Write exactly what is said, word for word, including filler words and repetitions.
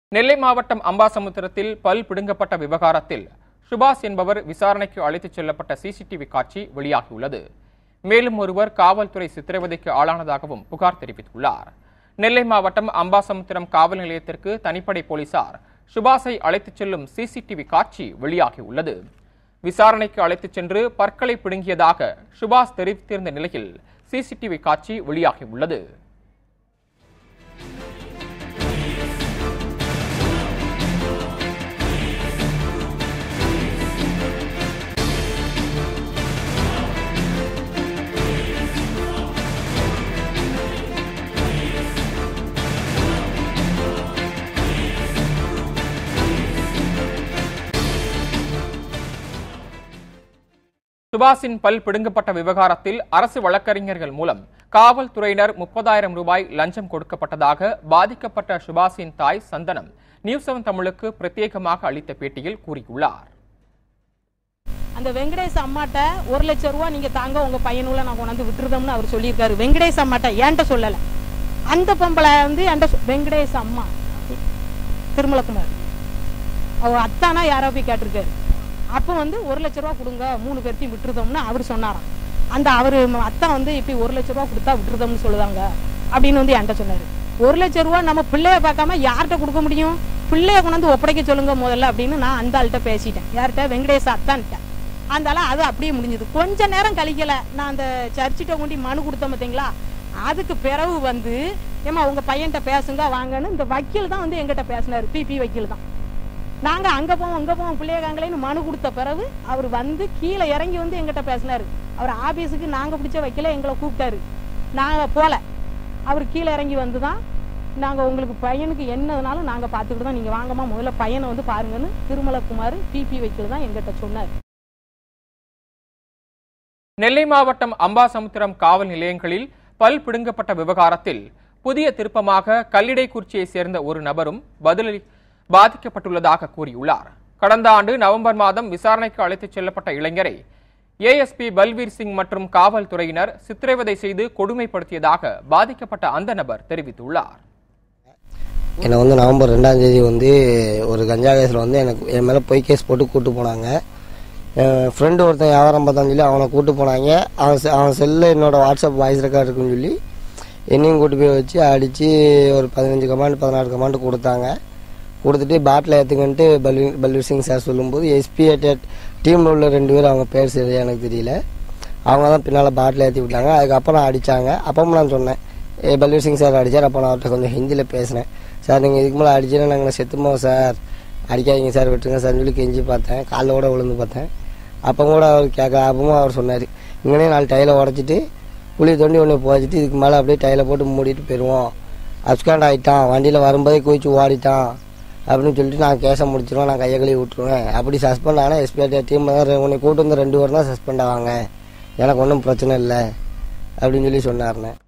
நெல்லை மாவட்டம் அம்பாசமுத்திரத்தில் பல் பிடுங்கப்பட்ட விவகாரத்தில் சுபாஷ் என்பவர் விசாரணைக்கு அழைத்துச் செல்லப்பட்ட சிசிடிவி காட்சி வெளியாகியுள்ளது. மேலும் ஒருவர் காவல்துறை சித்திரவதைக்கு ஆளானதாகவும் புகார் தெரிவித்துள்ளார். நெல்லை மாவட்டம் அம்பாசமுத்திரம் காவல் நிலையத்திற்கு தனிப்படை போலீசார் சுபாஷை அழைத்துச் செல்லும் சிசிடிவி காட்சி வெளியாகியுள்ளது. விசாரணைக்கு அழைத்துச் சென்று பற்களை பிடுங்கியதாக சுபாஷ் தெரிவித்திருந்த நிலையில் சிசிடிவி காட்சி வெளியாகியுள்ளது. சுபாஷின் பல் பிடுங்கப்பட்ட விவகாரத்தில் அரசு வழக்கறிஞர்கள் மூலம் காவல்துறையினர் முப்பதாயிரம் ரூபாய் லஞ்சம் கொடுக்கப்பட்டதாக பாதிக்கப்பட்ட சுபாஷின் தாய் சந்தனம் நியூஸ் செவன் தமிழுக்கு பிரத்யேகமாக அளித்த பேட்டியில் கூறியுள்ளார். அந்த வெங்கடேஷ் அம்மாட்ட ஒரு லட்சம் ரூபாய் நீங்க தாங்க உங்க பையனுள்ள நான் கொண்டாந்து விட்டுருதோம்னு அவர் சொல்லியிருக்காரு. வெங்கடேஷ் அம்மாட்ட ஏன்ட்ட சொல்லல, அந்த பொம்பளை வந்து என்கிட்ட வெங்கடேஷ் அம்மா திருமலக்குமார் அவ அத்தானா யாரோ போய் கேட்டிருக்காரு. அப்போ வந்து ஒரு லட்ச ரூபா கொடுங்க மூணு பேர்த்தையும் விட்டுருதோம்னு அவர் சொன்னாராம். அந்த அவர் அத்தா வந்து இப்படி ஒரு லட்ச ரூபா கொடுத்தா விட்டுருதோம்னு சொல்லுவாங்க அப்படின்னு வந்து என்கிட்ட சொன்னாரு. ஒரு லட்ச ரூபா நம்ம பிள்ளைய பார்க்காம யார்கிட்ட கொடுக்க முடியும், பிள்ளைய கொண்டாந்து ஒப்படைக்க சொல்லுங்க முதல்ல அப்படின்னு நான் அந்த ஆள்கிட்ட பேசிட்டேன். யார்கிட்ட வெங்கடேஷ் அத்தான்ட்டேன். அந்த அது அப்படியே முடிஞ்சது. கொஞ்ச நேரம் கழிக்கல நான் அந்த சர்ச்சிட்ட கொண்டு மனு கொடுத்தேன் பார்த்தீங்களா, அதுக்கு பிறகு வந்து ஏமா உங்க பையன்கிட்ட பேசுங்க வாங்கன்னு இந்த வக்கீல் தான் வந்து எங்கிட்ட பேசினாரு. பிபி வக்கீல் தான். நாங்க அங்க போவோம் அங்க போவோம் பிள்ளையகாங்களேன்னு மனு கொடுத்த பிறகு அவர் வந்து கீழே இறங்கி வந்து எங்கிட்ட பேசினாரு. அவர் ஆபீஸுக்கு நாங்க பிடிச்ச வைக்கல எங்களை கூப்பிட்டாரு. நாங்க போல அவர் கீழே இறங்கி வந்துதான் நாங்க உங்களுக்கு பையனுக்கு என்னதுனாலும் நாங்க பாத்துக்கிட்டு தான் நீங்க வாங்கம்மா முதல்ல பையனை வந்து பாருங்கன்னு திருமலக்குமார் பிபி வைக்கல தான் எங்கிட்ட சொன்னார். நெல்லை மாவட்டம் அம்பாசமுத்திரம் காவல் நிலையங்களில் பல் பிடுங்கப்பட்ட விவகாரத்தில் புதிய திருப்பமாக கல்லிடைக்குறிச்சியை சேர்ந்த ஒரு நபரும் பதிலளி பாதிக்கப்பட்டுள்ளதாக கூறியுள்ளார். கடந்த ஆண்டு நவம்பர் மாதம் விசாரணைக்கு அழைத்துச் செல்லப்பட்ட இளைஞரை ஏஎஸ்பி பல்வீர் சிங் மற்றும் காவல்துறையினர் சித்திரவதை செய்து கொடுமைப்படுத்தியதாக பாதிக்கப்பட்ட அந்த நபர் தெரிவித்துள்ளார். என்னை வந்து நவம்பர் ரெண்டாம் தேதி வந்து ஒரு கஞ்சா கேஸில் வந்து எனக்கு என் மேலே பொய் கேஸ் போட்டு கூட்டு போனாங்க. என் ஃப்ரெண்டு ஒருத்தன் வியாபாரம் பார்த்தான்னு சொல்லி அவனை கூட்டு போனாங்க. அவன் அவன் செல்லில் என்னோட வாட்ஸ்அப் வாய்ஸ் ரெக்கார்டு இருக்குன்னு சொல்லி என்னையும் கூட்டு போய் வச்சு அடித்து ஒரு பதினஞ்சு கமாண்டு பதினாறு கமாண்டு கொடுத்தாங்க. கொடுத்துட்டு பாட்டில் ஏற்றுங்கன்ட்டு பல்வி பல்வீர் சிங் சார் சொல்லும்போது எஸ்பி டீமில் உள்ள ரெண்டு பேர் அவங்க பேர் சரியா எனக்கு தெரியல, அவங்க தான் பின்னால் பாட்டில் ஏற்றி விட்டாங்க. அதுக்கப்புறம் அடித்தாங்க. அப்பவும் நான் சொன்னேன் ஏ பல்வீர் சிங் சார் அடித்தார். அப்போ நான் அவர்கிட்ட கொஞ்சம் ஹிந்தியில் பேசினேன். சார் நீங்கள் இதுக்கு மேலே அடிச்சுன்னா நாங்கள் செத்துமோம் சார், அடிக்காதீங்க சார் விட்டுருங்க சார் சொல்லி கெஞ்சி பார்த்தேன். காலில் கூட விழுந்து பார்த்தேன். அப்போ கூட அவர் கேட்க அப்பவும் அவர் சொன்னார் இங்கனே நாலு டைலை உடச்சிட்டு புளி தோண்டி ஒன்று போச்சுட்டு இதுக்கு மேலே அப்படியே டைலை போட்டு மூடிட்டு போயிடுவோம், அப்ஸ்காண்ட் ஆகிட்டான், வண்டியில் வரும்போதே குதிச்சு ஓடிட்டான் அப்படின்னு சொல்லிட்டு நான் கேஸை முடிச்சிடுவேன், நான் கையை கழுவி விட்டுருவேன். அப்படி சஸ்பெண்ட் ஆனால் எஸ்பிஐ டீம் தான் உன்னை கூட்டு வந்து ரெண்டு பேர் தான் சஸ்பெண்ட் ஆவாங்க, எனக்கு ஒன்றும் பிரச்சனை இல்லை அப்படின்னு சொல்லி சொன்னார்னே.